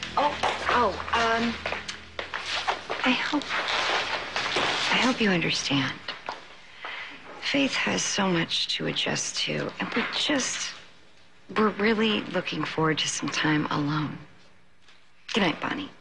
I hope you understand. Faith has so much to adjust to, and we're really looking forward to some time alone. Good night, Bonnie.